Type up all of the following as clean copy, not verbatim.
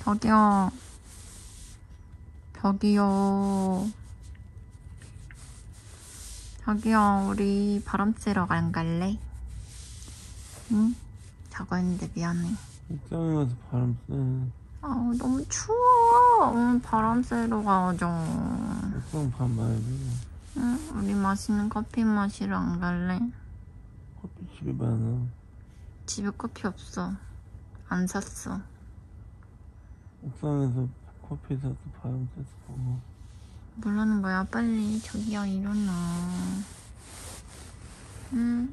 저기요. 저기요. 저기요, 우리 바람 쐬러 안 갈래? 응? 자고 있는데 미안해. 옥상에 가서 바람 쐬. 아, 너무 추워. 오늘 바람 쐬러 가죠. 옥상 밥 말고. 응? 우리 맛있는 커피 마시러 안 갈래? 커피 집에 많아. 집에 커피 없어. 안 샀어. 옥상에서 커피 사서 바람 쐬서 먹어. 뭐라는 거야? 빨리. 저기요, 일어나. 응?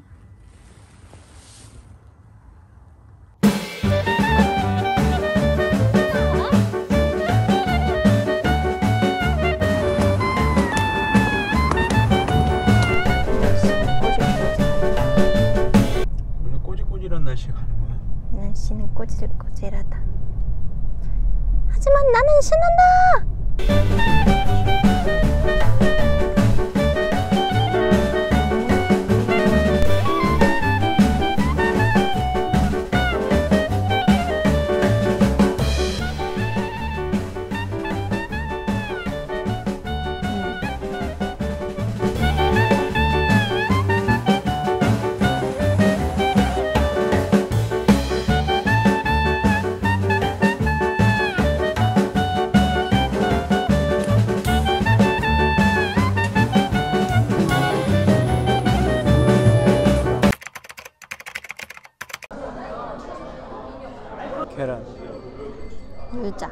원래 꼬질꼬질한 날씨에 가는 거야? 날씨는 꼬질꼬질하다. 하지만 나는 신난다! 계란. 유자.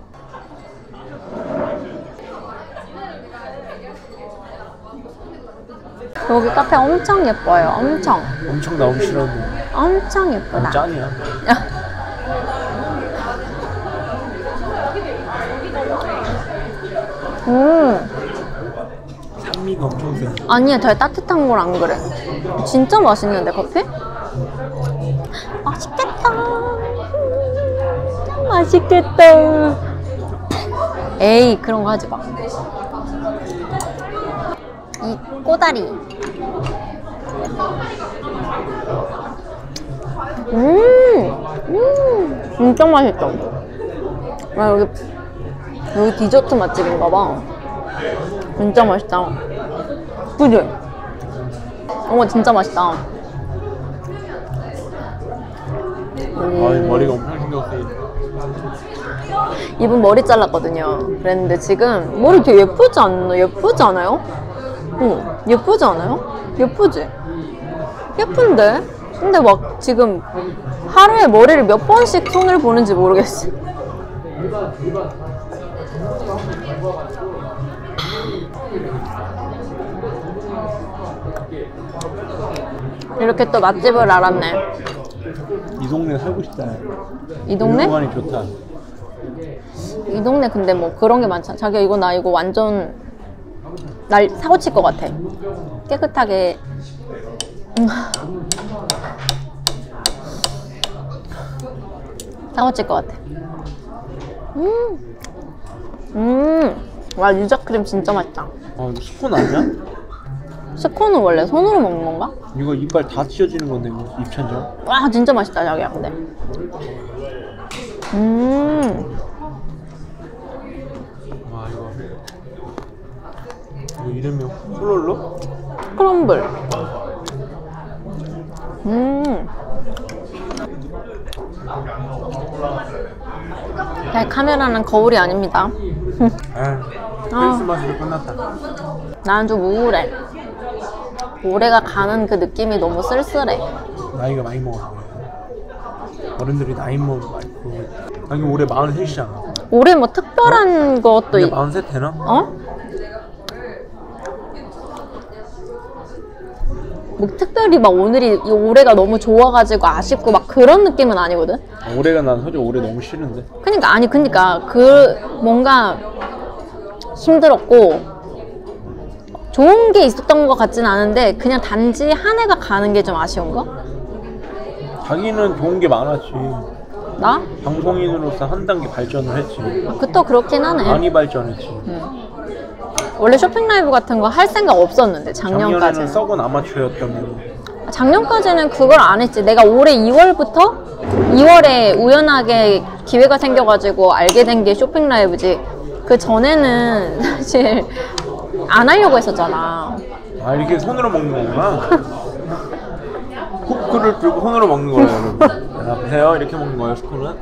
여기 카페 엄청 예뻐요. 엄청. 엄청 나오기 싫었는데. 엄청 예쁘다. 짠이야. 산미가 엄청 세. 아니야, 되게 따뜻한 걸 안 그래. 진짜 맛있는데, 커피? 맛있겠다. 맛있겠다. 에이, 그런 거 하지 마. 이 꼬다리. 진짜 맛있다. 아, 여기 디저트 맛집인가 봐. 진짜 맛있다. 그지? 어머, 진짜 맛있다. 머리가 엄청 신경 쓰이네. 이분 머리 잘랐거든요. 그랬는데 지금 머리 되게 예쁘지 않나? 예쁘지 않아요? 예쁘지 않아요? 예쁘지? 예쁜데? 근데 막 지금 하루에 머리를 몇 번씩 손을 보는지 모르겠어. 이렇게 또 맛집을 알았네. 이 동네 살고 싶다. 이 동네? 공간이 좋다. 이 동네 근데 뭐 그런 게 많잖아. 자기야, 이거 나 이거 완전 날 사고 칠 것 같아. 깨끗하게. 사고 칠 것 같아. 와, 유자크림 진짜 맛있다. 아, 이거 스콘 아니야? 스콘은 원래 손으로 먹는 건가? 이거 이빨 다 찢어지는 건데, 이거 입천장. 와, 진짜 맛있다, 자기야, 근데. 와, 이거 이름이 홀롤로? 크럼블. 카메라는 거울이 아닙니다. 크리스마스도 끝났다. 나는 좀 우울해. 올해가 가는 그 느낌이 너무 쓸쓸해. 나이가 많이 먹어서 그래. 어른들이 나이 먹고 아니 올해 43이잖아. 올해 뭐 특별한 것도 근데 43 되나? 어? 뭐 특별히 막 오늘이 올해가 너무 좋아가지고 아쉽고 막 그런 느낌은 아니거든? 올해가 난 솔직히 올해 너무 싫은데. 그니까 그 뭔가 힘들었고 좋은 게 있었던 것 같진 않은데 그냥 단지 한 해가 가는 게 좀 아쉬운 거? 자기는 좋은 게 많았지. 나? 방송인으로서 한 단계 발전을 했지. 그것도 그렇긴 하네. 많이 발전했지. 원래 쇼핑 라이브 같은 거 할 생각 없었는데 작년까지는. 작년에는 썩은 아마추어였다면. 작년까지는 그걸 안 했지. 내가 올해 2월부터 2월에 우연하게 기회가 생겨가지고 알게 된 게 쇼핑 라이브지. 그 전에는 사실 안 하려고 했었잖아. 아, 이렇게 손으로 먹는 거구나. 후크를 들고 손으로 먹는 거예요, 여러분. 자, 보세요. 이렇게 먹는 거예요, 스쿠는.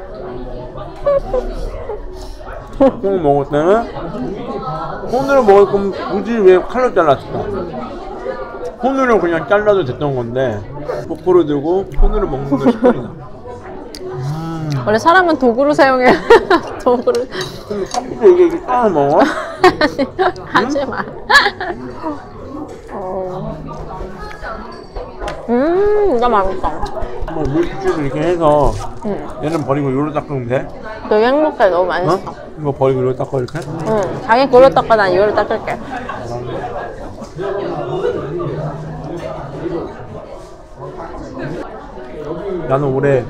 꼭 먹을 때는 손으로 먹을 거면 굳이 왜 칼로 잘랐을까? 손으로 그냥 잘라도 됐던 건데 포크를 들고 손으로 먹는 거 스쿠이다. 원래 사람은 도구를 사용해. 도구를. 컵도 이게 따로 먹어? 하지 마. 진짜 맛있다. 뭐 물티슈를 이렇게 해서 얘는 버리고 요로 닦으면 돼? 되게 행복해. 너무 맛있어. 어? 이거 버리고 요로 닦아 이렇게? 자기 그릇 닦아 난 이거를 닦을게. 나는 올해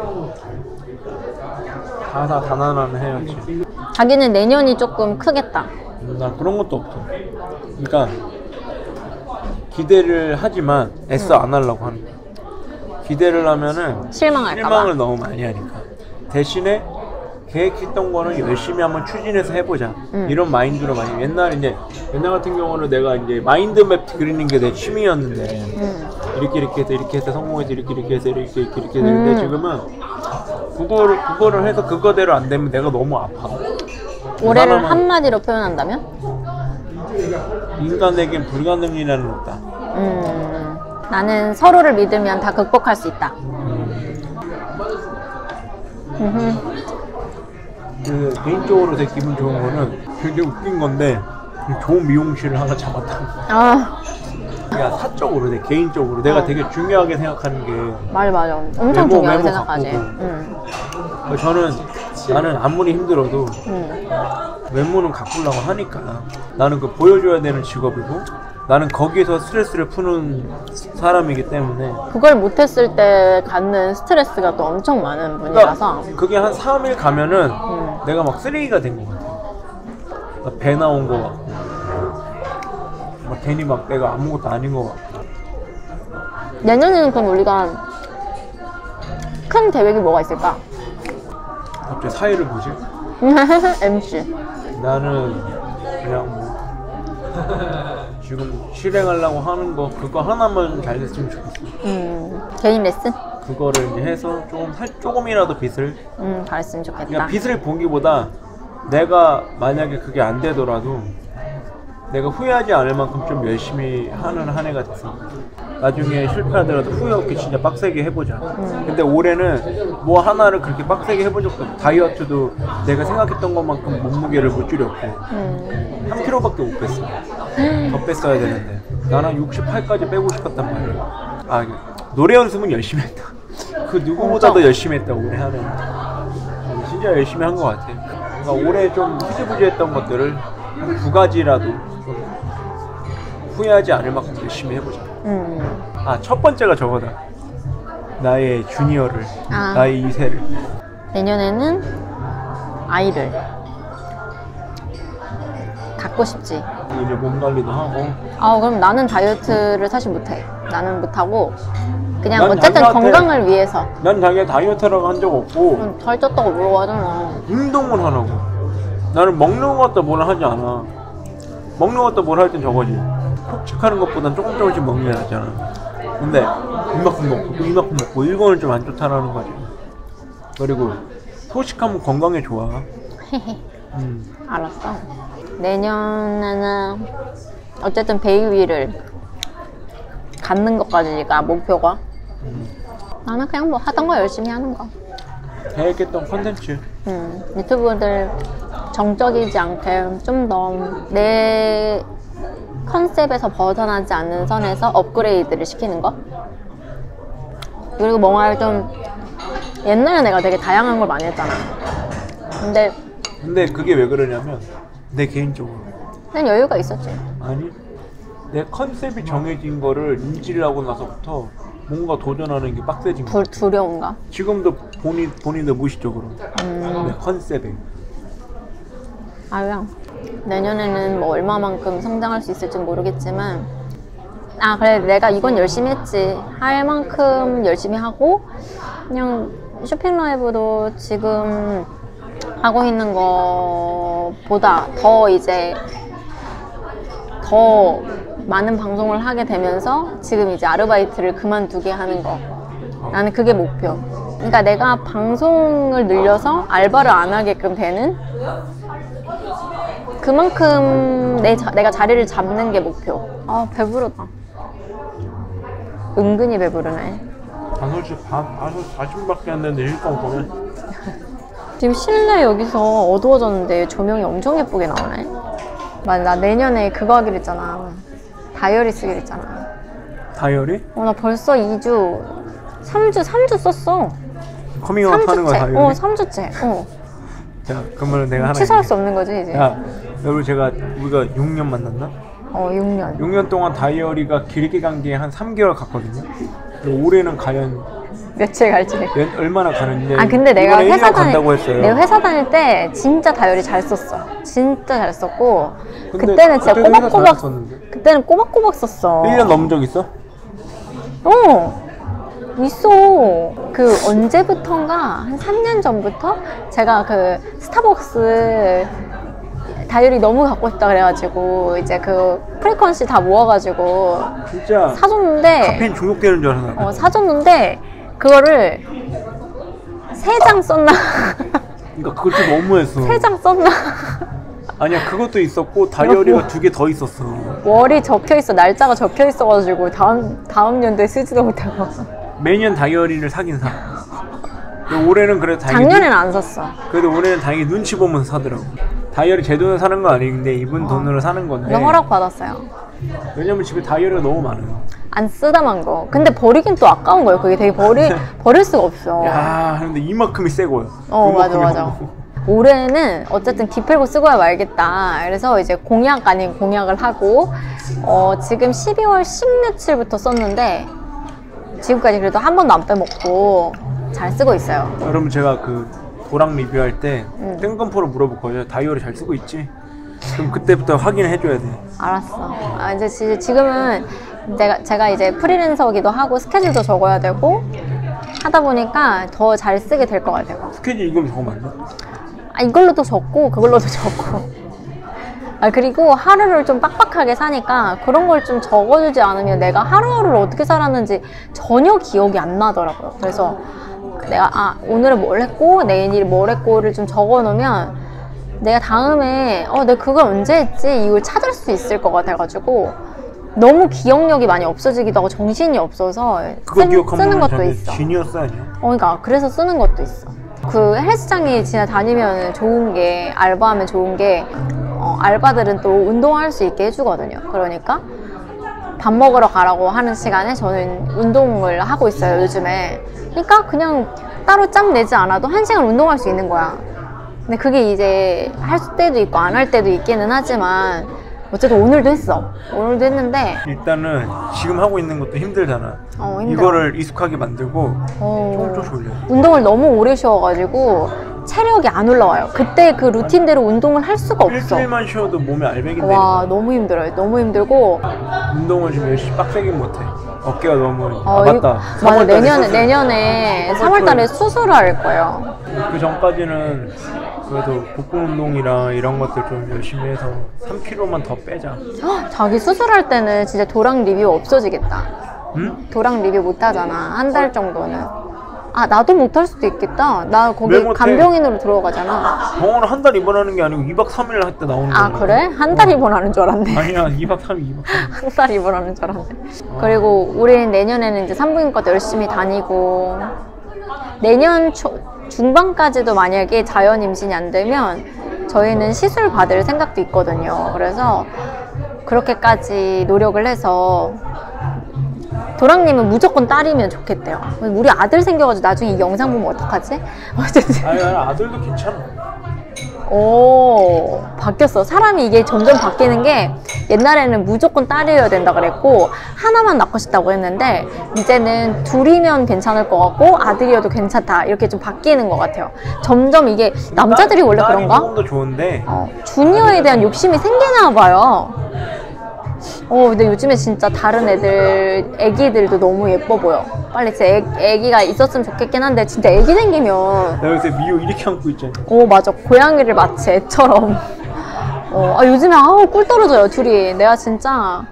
다사다난한 해야지. 자기는 내년이 조금 크겠다. 난 그런 것도 없어. 그러니까 기대를 하지만 애써 안 하려고 하는 거야. 기대를 하면은 실망할까 봐. 실망을 너무 많이 하니까. 대신에 계획했던 거는 열심히 한번 추진해서 해보자. 이런 마인드로 많이. 옛날 같은 경우는 내가 이제 마인드맵 그리는 게 내 취미였는데 이렇게 해서 성공해서 이렇게 해서 이렇게 되는데 지금은 그거를 해서 그거대로 안 되면 내가 너무 아파. 올해를 한마디로 표현한다면? 인간에겐 불가능이라는 거 없다. 나는 서로를 믿으면 다 극복할 수 있다. 그 개인적으로 되게 기분 좋은 거는 되게 웃긴 건데 좋은 미용실을 하나 잡았다고. 그러니까 사적으로 내 개인적으로 내가 되게 중요하게 생각하는 게 맞아. 엄청 중요하게 생각하지. 나는 아무리 힘들어도 외모는 가꾸려고 하니까 나는 그 보여줘야 되는 직업이고 나는 거기에서 스트레스를 푸는 사람이기 때문에 그걸 못했을 때 갖는 스트레스가 또 엄청 많은 분이라서 그러니까 그게 한 3일 가면은 내가 막 쓰레기가 된 것 같아. 막 배 나온 것 같고 막 괜히 막 내가 아무것도 아닌 것 같고. 내년에는 그럼 우리가 큰 계획이 뭐가 있을까? 갑자기 사회를 보지? MC 나는 그냥 뭐 지금 실행하려고 하는 거 그거 하나만 잘 됐으면 좋겠어. 개인 레슨? 그거를 이제 해서 조금이라도 빚을 잘했으면 좋겠다. 그러니까 빚을 보기보다 내가 만약에 그게 안 되더라도 내가 후회하지 않을 만큼 좀 열심히 하는 한 해가 됐어. 나중에 실패하더라도 후회 없게 진짜 빡세게 해보자. 근데 올해는 뭐 하나를 그렇게 빡세게 해본 적도 없고 다이어트도 내가 생각했던 것만큼 몸무게를 못 줄였고 3kg밖에 못 뺐어. 더 뺐어야 되는데 나는 68까지 빼고 싶었단 말이야. 아, 노래 연습은 열심히 했다. 그 누구보다도 열심히 했다 올해 한 해. 진짜 열심히 한 것 같아. 그러니까 올해 좀 흐지부지했던 것들을 한 2가지라도 좀 후회하지 않을 만큼 열심히 해보자. 첫 번째가 저거다. 나의 주니어를, 나의 2세를. 내년에는 아이를 갖고 싶지. 이제 몸 관리도 하고. 그럼 나는 다이어트를 사실 못해. 나는 못하고 그냥 난 어쨌든 자기한테- 건강을 위해서. 난 자기가 다이어트라고 한 적 없고 살쪘다고 물어보잖아. 운동을 하라고. 나는 먹는 것 같다 뭘 하지 않아. 먹는 것 같다 뭘 할 땐 저거지. 폭식하는 것보단 조금씩 먹는 게 낫잖아. 근데 이만큼 먹고 또 이만큼 먹고 이거는 좀 안 좋다라는 거지. 그리고 소식하면 건강에 좋아. 알았어. 내년에는 어쨌든 베이비를 갖는 것까지가 목표가. 나는 그냥 뭐 하던 거 열심히 하는 거. 계획했던 컨텐츠. 유튜브들 정적이지 않게 좀 더 내 컨셉에서 벗어나지 않는 선에서 업그레이드를 시키는 거. 그리고 뭔가 좀 옛날에 내가 되게 다양한 걸 많이 했잖아. 근데 그게 왜 그러냐면 내 개인적으로 난 여유가 있었지. 아니 내 컨셉이 정해진 거를 인지를 하고 나서부터 뭔가 도전하는 게 빡세진 거야. 두려운가? 지금도 본인도 무의식적으로 내 컨셉에. 아유야, 내년에는 뭐 얼마만큼 성장할 수 있을지는 모르겠지만 그래 내가 이건 열심히 했지 할 만큼 열심히 하고 그냥 쇼핑 라이브도 지금 하고 있는 거보다 더 이제 더 많은 방송을 하게 되면서 지금 이제 아르바이트를 그만두게 하는 거. 나는 그게 목표. 그러니까 내가 방송을 늘려서 알바를 안 하게끔 되는 그만큼 내가 자리를 잡는 게 목표. 아, 배부르다. 은근히 배부르네. 아, 솔직히 40분밖에 안 됐는데 일단 보면 지금 실내 여기서 어두워졌는데 조명이 엄청 예쁘게 나오네. 맞아, 나 내년에 그거 하기로 했잖아. 다이어리 쓰기로 했잖아. 다이어리? 나 벌써 3주 썼어. 커밍아웃 하는 거야, 다이어리? 3주째. 자, 그러면 내가 하나 취소할 수 없는 거지, 이제. 야, 우리가 6년 만났나? 6년. 6년 동안 다이어리가 길게 간 게 한 3개월 갔거든요. 그리고 올해는 과연 며칠 갈지. 얼마나 가는지. 근데 내가 회사 간다고 했어요. 내가 회사 다닐 때 진짜 다이어리 잘 썼어. 진짜 잘 썼고. 근데 그때는 진짜 그때는 회사 꼬박꼬박 다녔었는데. 그때는 꼬박꼬박 썼어. 1년 넘은 적 있어? 있어. 그 언제부턴가 한 3년 전부터 제가 그 스타벅스 다이어리 너무 갖고 싶다 그래가지고 이제 그 프리퀀시 다 모아가지고 진짜 사줬는데 카페인 중독되는 줄 알았나? 사줬는데 그거를 3장 썼나? 그러니까 그걸 좀 너무했어. 3장 썼나? 아니야, 그것도 있었고 다이어리가 2개 더 있었어. 월이 적혀있어. 날짜가 적혀있어가지고 다음 연도에 쓰지도 못하고. 매년 다이어리를 사긴 사. 근데 올해는 그래도 다행히 작년에는 안 샀어. 그래도 올해는 다행히 눈치 보면서 사더라고. 다이어리 제 돈으로 사는 거 아닌데 이분 돈으로 사는 건데. 허락 받았어요. 왜냐면 집에 다이어리가 너무 많아요. 안 쓰다만 거. 근데 버리긴 또 아까운 거예요. 그게 되게 버릴 수가 없어. 야, 근데 이만큼이 새 거야. 맞아. 올해는 어쨌든 기필코 쓰고야 말겠다. 그래서 이제 공약 아닌 공약을 하고 지금 12월 10며칠부터 썼는데 지금까지 그래도 한 번도 안 빼먹고 잘 쓰고 있어요. 여러분, 제가 그 도랑 리뷰할 때 뜬금포로 물어볼 거예요. 다이어리 잘 쓰고 있지? 그럼 그때부터 확인을 해줘야 돼. 알았어. 이제 지금은 제가 이제 프리랜서기도 하고 스케줄도 적어야 되고 하다 보니까 더 잘 쓰게 될 것 같아요. 스케줄 이걸 적으면 안 돼? 이걸로도 적고 그걸로도 적고. 그리고 하루를 좀 빡빡하게 사니까 그런 걸 좀 적어주지 않으면 내가 하루하루를 어떻게 살았는지 전혀 기억이 안 나더라고요. 그래서 내가 오늘은 뭘 했고 내일 뭘 했고를 좀 적어놓으면 내가 다음에 내가 그걸 언제 했지 이걸 찾을 수 있을 것 같아가지고 너무 기억력이 많이 없어지기도 하고 정신이 없어서 쓰는 것도 있어. 지니어스 아니야? 그러니까 그래서 쓰는 것도 있어. 그 헬스장에 진짜 다니면 좋은 게 알바하면 좋은 게 알바들은 또 운동할 수 있게 해주거든요. 그러니까 밥 먹으러 가라고 하는 시간에 저는 운동을 하고 있어요, 요즘에. 그러니까 그냥 따로 짬 내지 않아도 1시간 운동할 수 있는 거야. 근데 그게 이제 할 때도 있고 안 할 때도 있기는 하지만 어쨌든 오늘도 했어. 오늘도 했는데 일단은 지금 하고 있는 것도 힘들잖아. 힘들어. 이거를 익숙하게 만들고 좀 졸려. 운동을 너무 오래 쉬어가지고 체력이 안 올라와요. 그때 그 루틴대로 운동을 할 수가 없어. 일주일만 쉬어도 몸에 알배기인데. 와, 너무 힘들어요. 너무 힘들고 운동을 좀 열심히 빡세게 못해. 어깨가 너무 맞다. 맞아. 내년에 3월달에 수술을 할 거예요. 그 전까지는 그래도 복근 운동이랑 이런 것들 좀 열심히 해서 3kg만 더 빼자. 자기 수술할 때는 진짜 도랑 리뷰 없어지겠다. 응? 도랑 리뷰 못 하잖아. 한 달 정도는. 나도 못 할 수도 있겠다. 나 거기 간병인으로 들어가잖아. 병원을 한 달 입원하는 게 아니고 2박 3일 할 때 나오는 거야. 그래? 한 달 입원하는 줄 알았네. 아니야, 2박 3일. 한 달 입원하는 줄 알았네. 그리고 우리는 내년에는 이제 산부인과도 열심히 다니고 내년 중반까지도 만약에 자연 임신이 안 되면 저희는 시술 받을 생각도 있거든요. 그래서 그렇게까지 노력을 해서 도랑님은 무조건 딸이면 좋겠대요. 우리 아들 생겨가지고 나중에 이 영상 보면 어떡하지? 어쨌든. 아니, 아들도 괜찮아. 오, 바뀌었어. 사람이 이게 점점 바뀌는 게 옛날에는 무조건 딸이어야 된다 그랬고 하나만 낳고 싶다고 했는데 이제는 둘이면 괜찮을 것 같고 아들이어도 괜찮다 이렇게 좀 바뀌는 것 같아요. 점점 이게 남자들이 원래 그런가? 딸이 더 좋은데 주니어에 대한 욕심이 생기나 봐요. 근데 요즘에 진짜 다른 애기들도 너무 예뻐 보여. 빨리 제 애기가 있었으면 좋겠긴 한데, 진짜 애기 생기면. 나 요새 미호 이렇게 안고 있잖아. 맞아. 고양이를 마치 애처럼. 요즘에 꿀 떨어져요, 둘이. 내가 진짜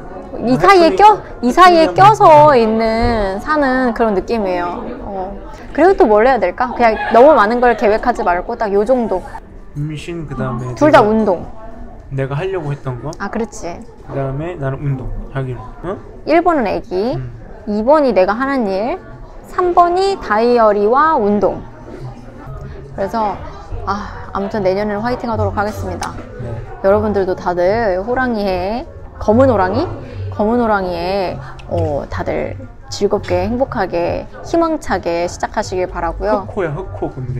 이 사이에 껴서 사는 그런 느낌이에요. 그리고 또 뭘 해야 될까? 그냥 너무 많은 걸 계획하지 말고 딱 요 정도. 임신, 그 다음에 둘 다 운동. 내가 하려고 했던 거. 그렇지. 그 다음에 나는 운동. 자기는. 1번은 애기, 2번이 내가 하는 일, 3번이 다이어리와 운동. 그래서 아무튼 내년에는 화이팅 하도록 하겠습니다. 네. 여러분들도 다들 호랑이에 검은 호랑이에 다들 즐겁게 행복하게 희망차게 시작하시길 바라고요. 흑호야, 흑호. 근데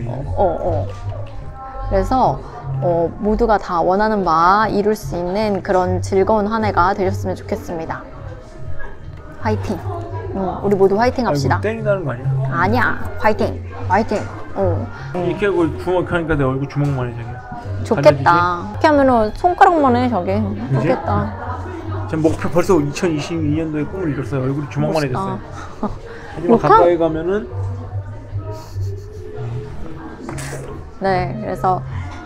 그래서 모두가 다 원하는 바 이룰 수 있는 그런 즐거운 한 해가 되셨으면 좋겠습니다. 화이팅. 우리 모두 화이팅 합시다. 때린다는 거 아니야? 아니야. 화이팅. 이렇게 하고 주먹 하니까 내 얼굴 주먹만 해, 저기. 좋겠다. 이렇게 하면은 손가락만 해, 저기. 좋겠다. 제 목표 벌써 2022년도에 꿈을 이뤘어요. 얼굴이 주먹만 해졌어요. 하지만 녹화? 가까이 가면은 네, 그래서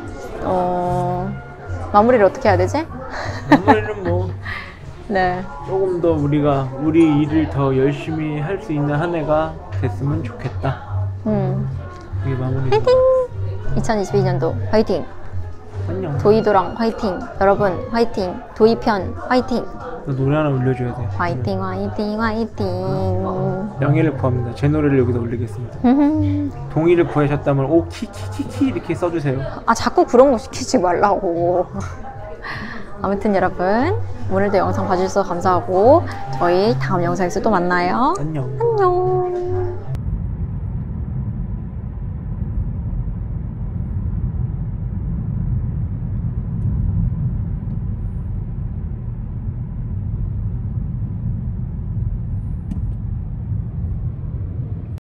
마무리를 어떻게 해야 되지? 마무리는 뭐 네. 조금 더 우리가 우리 일을 더 열심히 할 수 있는 한 해가 됐으면 좋겠다. 그게 마무리. 화이팅! 2022년도 화이팅! 안녕. 도이도랑 화이팅! 여러분 화이팅! 도이편 화이팅! 너 노래 하나 올려줘야 돼. 화이팅 화이팅 화이팅! 명예를 구합니다. 제 노래를 여기다 올리겠습니다. 동의를 구하셨다면 오 키키키키 이렇게 써주세요. 자꾸 그런 거 시키지 말라고. 아무튼 여러분 오늘도 영상 봐주셔서 감사하고 저희 다음 영상에서 또 만나요. 안녕. 안녕.